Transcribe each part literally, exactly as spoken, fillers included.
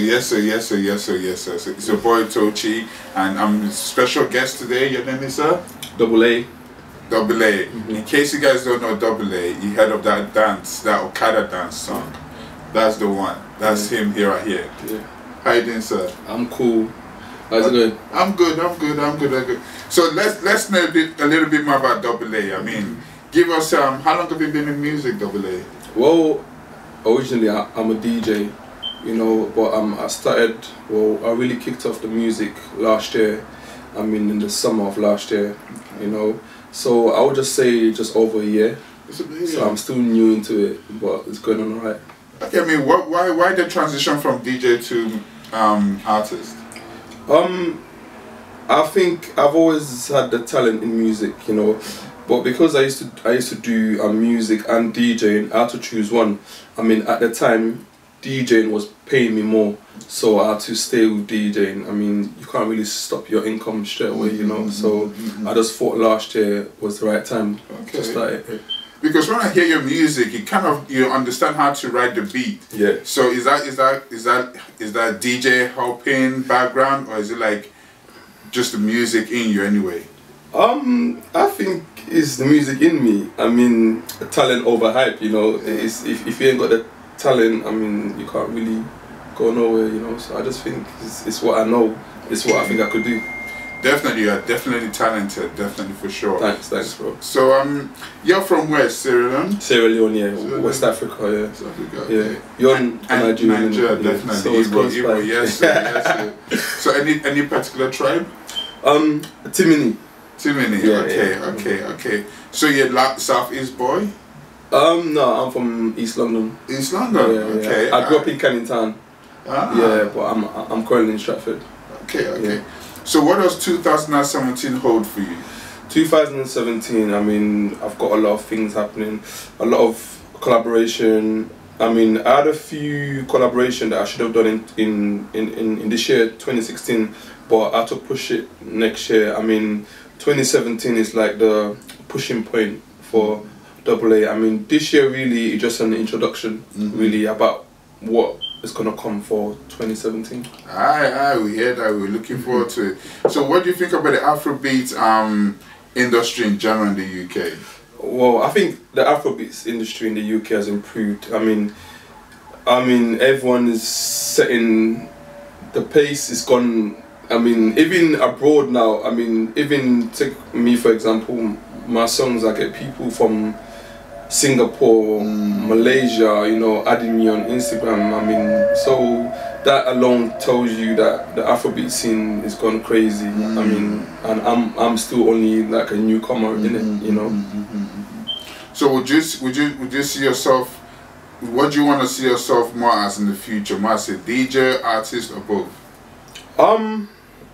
yes sir, yes sir, yes sir, yes sir. It's your boy Tochi, and I'm special guest today. Your name is sir? Double A. Double A. Mm-hmm. In case you guys don't know Double A, you heard of that dance, that Okada dance song. That's the one. That's yeah. him here right here. Yeah. How you doing, sir? I'm cool. How's it going? I'm good, I'm good, I'm good, I'm good. So let's let's know a, bit, a little bit more about Double A. I mean, give us um how long have you been in music, Double A? Well, originally I, I'm a D J, you know, but um I started well I really kicked off the music last year. I mean in the summer of last year, you know. So I would just say just over a year. So I'm still new into it, but it's going on alright. Okay, I mean, what, why why the transition from D J to um artist? Um, I think I've always had the talent in music, you know, but because I used to I used to do um, music and DJing, I had to choose one. I mean, at the time, DJing was paying me more, so I had to stay with DJing. I mean, you can't really stop your income straight away, you know. So I just thought last year was the right time okay. to start it. Because when I hear your music, you kind of you understand how to ride the beat. Yeah. So is that is that is that is that D J helping background, or is it like just the music in you anyway? Um, I think it's the music in me. I mean, talent over hype. You know, it's, if if you ain't got the talent, I mean, you can't really go nowhere. You know, so I just think it's, it's what I know. It's what I think I could do. Definitely, you're definitely talented, definitely for sure. Thanks, thanks, bro. So, um, you're from where? Sierra Leone? Sierra Leone, yeah. Sierra West Leone. Africa, yeah. West Africa, yeah. Okay. You're in Nigeria, Nigeria, definitely. So Igbo, Igbo, yes, sir, yes, sir. So, any any particular tribe? Um, Timini. Timini, yeah, okay, yeah. okay, okay. So, you're a Southeast boy? Um, no, I'm from East London. East London, yeah, okay. Yeah. I grew up in Canning Town. Ah. Yeah, but I'm I'm currently in Stratford. Okay, okay. Yeah. So what does two thousand seventeen hold for you? two thousand seventeen, I mean, I've got a lot of things happening, a lot of collaboration. I mean, I had a few collaboration that I should have done in in, in, in, in this year, twenty sixteen, but I had to push it next year. I mean, twenty seventeen is like the pushing point for Double A. I mean, this year really is just an introduction, mm-hmm. really, about what is gonna come for twenty seventeen. Aye, aye, we hear that. We're looking forward to it. So, what do you think about the Afrobeat um, industry in general in the U K? Well, I think the Afrobeats industry in the U K has improved. I mean, I mean, everyone is setting the pace. Is gone. I mean, even abroad now. I mean, even take me for example. My songs, I get people from Singapore, mm. Malaysia, you know, adding me on Instagram. I mean, so that alone tells you that the Afrobeat scene is gone crazy. Mm. I mean, and I'm I'm still only like a newcomer mm-hmm. in it, you know. Mm-hmm. So would you would you would you see yourself? What do you want to see yourself more as in the future? More as a D J, artist, or both? Um,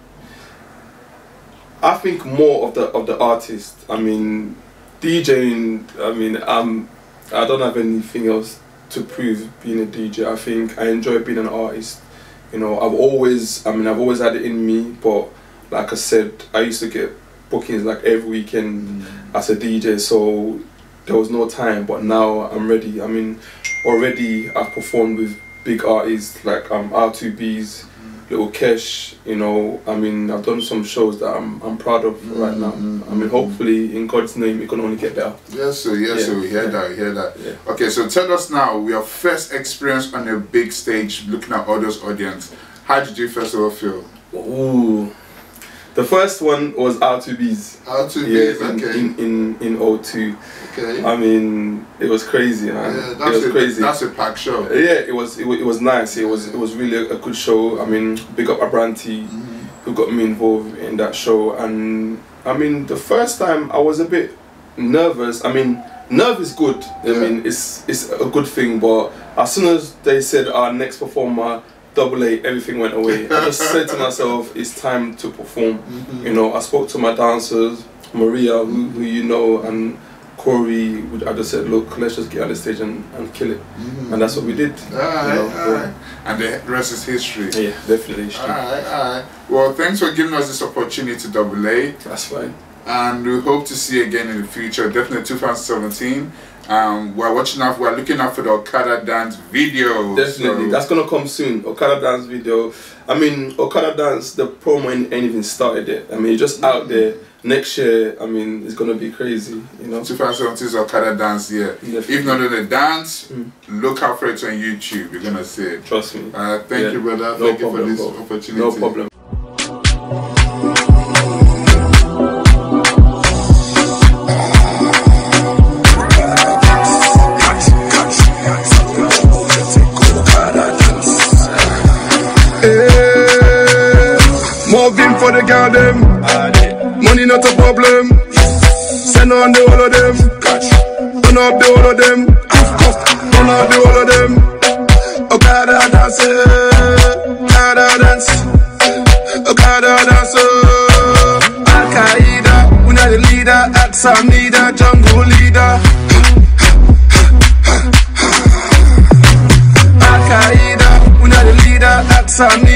I think more of the of the artist. I mean. DJing, I mean, um, I don't have anything else to prove being a D J. I think I enjoy being an artist. You know, I've always, I mean, I've always had it in me, but like I said, I used to get bookings like every weekend mm. as a D J, so there was no time, but now I'm ready. I mean, already I've performed with big artists like um, R two B's, Little Kesh, you know. I mean, I've done some shows that I'm I'm proud of mm-hmm, right now. Mm-hmm. I mean, hopefully, in God's name, it can only get better. Yes, sir. Yes, yeah, sir. We hear yeah. that. We hear that. Yeah. Okay, so tell us now your first experience on a big stage, looking at others' audience. How did you first of all feel? Ooh, the first one was R two B's. R two B's, yeah, in, okay. In in in O two. Okay. I mean, it was crazy, man. Yeah, that's it was a, crazy. That's a packed show. Yeah, it was. It, it was nice. It was. It was really a, a good show. I mean, big up Abranti, mm-hmm. who got me involved in that show. And I mean, the first time I was a bit nervous. I mean, nerve is good. Yeah. I mean, it's it's a good thing. But as soon as they said our next performer, Double A, everything went away. I just said to myself, it's time to perform. Mm-hmm. You know, I spoke to my dancers, Maria, who, who you know, and Corey. I just said, look, let's just get on the stage and, and kill it. Mm-hmm. And that's what we did. Alright, you know, alright. And the rest is history. Yeah, definitely history. Alright, alright. Well, thanks for giving us this opportunity, Double A. That's fine. and we hope to see you again in the future. Definitely two thousand seventeen. Um, we're watching out. We're looking out for the Okada dance video. Definitely, so that's gonna come soon. Okada dance video. I mean, Okada dance. The promo ain't even started yet. I mean, it's just out there. Next year, I mean, it's gonna be crazy. You know, two thousand seventeen is Okada dance year. Definitely. If not in the dance, mm. look out for it on YouTube. You're gonna see it. Trust me. Uh, thank yeah. you, brother. No thank problem, you for this bro. opportunity. No problem. Moving for the girl them, money not a problem. Send on the whole of them, turn up the whole of them, turn up the whole of them. Okada dance, Okada dance, Okada dance. Al Qaeda, we not the leader, Aksam leader, jungle leader. Al Qaeda, we not the leader, Aksam leader.